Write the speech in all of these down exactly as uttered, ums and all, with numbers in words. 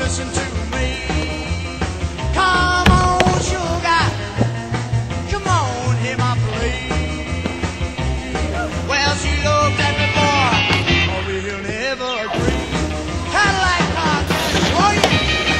listen to me. Come on, sugar. Come on, hear my plea. Well, she looked at me, boy. Oh, we'll never agree. Cadillac car, oh yeah.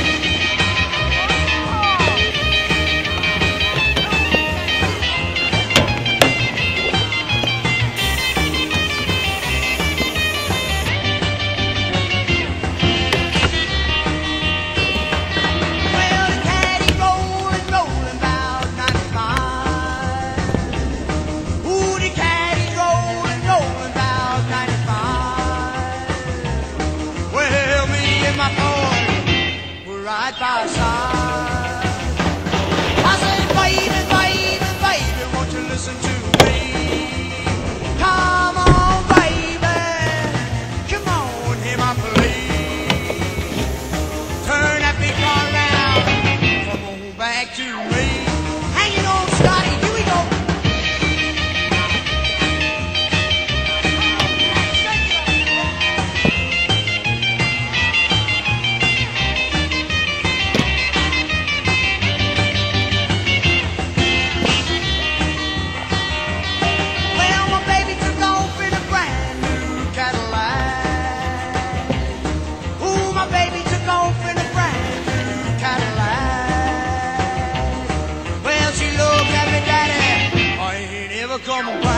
Right by her side. I said, baby, baby, baby, won't you listen to me? Come on, baby, come on, hear my plea. Turn that big car around, come on back to me. Hang it on, Scotty, here we go. Come on.